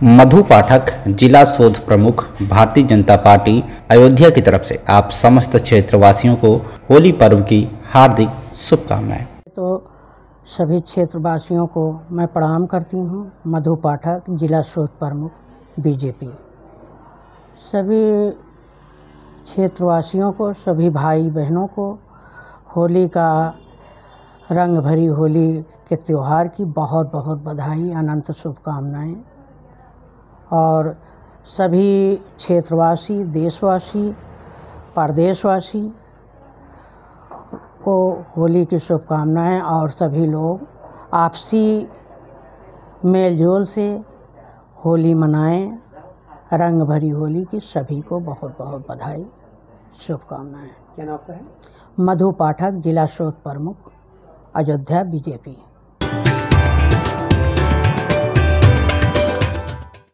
मधु पाठक, जिला शोध प्रमुख, भारतीय जनता पार्टी अयोध्या की तरफ से आप समस्त क्षेत्रवासियों को होली पर्व की हार्दिक शुभकामनाएं। तो सभी क्षेत्रवासियों को मैं प्रणाम करती हूं। मधु पाठक, जिला शोध प्रमुख, बीजेपी। सभी क्षेत्रवासियों को, सभी भाई बहनों को होली का, रंग भरी होली के त्यौहार की बहुत बहुत बधाई, अनंत शुभकामनाएं। और सभी क्षेत्रवासी, देशवासी, परदेशवासी को होली की शुभकामनाएं। और सभी लोग आपसी मेलजोल से होली मनाएं। रंग भरी होली की सभी को बहुत बहुत बधाई, शुभकामनाएं। क्या नाम आपका है? मधु पाठक, जिला शोध प्रमुख, अयोध्या, बीजेपी।